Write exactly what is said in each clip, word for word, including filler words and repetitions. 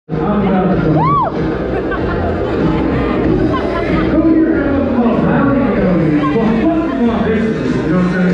I'm about to go. Come here, have a fun. How do you go? Well, fuck you want this, you know what I'm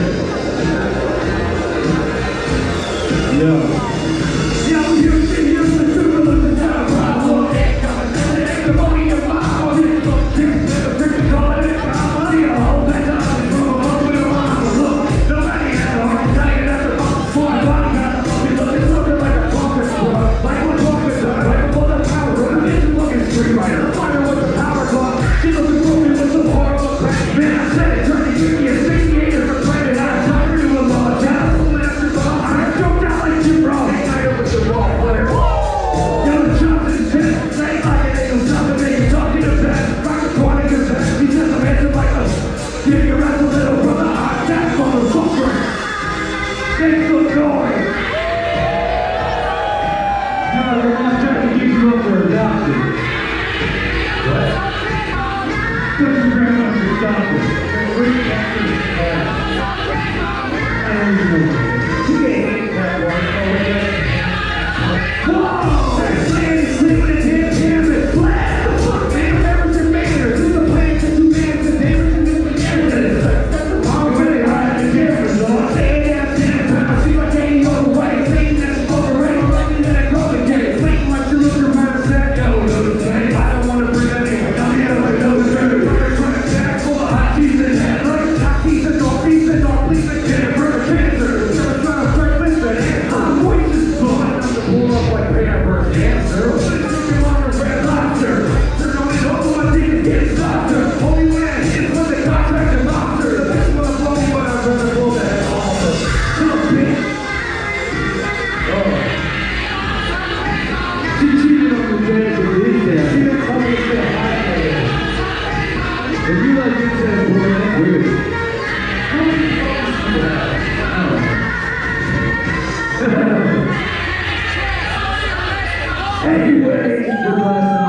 saying? Yo. Yo, you see, you see, you see, the time, I love it. The money in my house, it's so sick. The freaking call it, I'm on the whole that time. From up with a line, look, nobody had a heart attack, and that's a fucking boy. Body got a fucking look, it's looking like a conference club. Like one conference club, like a full of power. It's a fucking street rider, the fighter with the power glove. She looking broken with some horrible crack. Man, I said it, trying to give me a sixty-eight or a planet. I was talking to a law, down, pulling after the law. I got choked out like Jim Ross. Hang out over the wall, player. Yo, the chops is dead. Say like it ain't no stopping me. You're talking to best. Rock the corner, cause that. He says I'm answering like a. Give your ass a little brother. I attack, motherfucker. Thanks for going. No, they're not trying to keep you up for adoption. What? Because your grandma's adopted. They're really happy. I don't even know. You can't hate that one. Whoa! That man is sleeping in his canvas. Blast the fuck, man. Everton Manners. This is the plan to two bands and Davidson is the evidence. I'm really high in the cameras, though. Say it out ten. I see my daddy on the way. Saying that's overrated. Like that I call it gay. Playing like you look around that. Yo, no, say. I don't want to bring that in. I'm here like those nerds. I'm trying to jack full of hot cheese and head. Like hot cheese and all beef and all please and get it for the cancer. I'm trying to start listening. I'm voice is fun. I'm to pull up like Pamper's cancer. Chicken on a red lobster. Turn on it over my dick and get softer. Only when I hit when the contract is lobster. The best one I'm blowing, but I'd rather blow that head off. Little bitch. Oh. She cheated on the dad with his dad. She didn't come and say hi to him. If you like this dad, boy, that's weird. How many fucks do you have? I don't know. Anyway, we're glad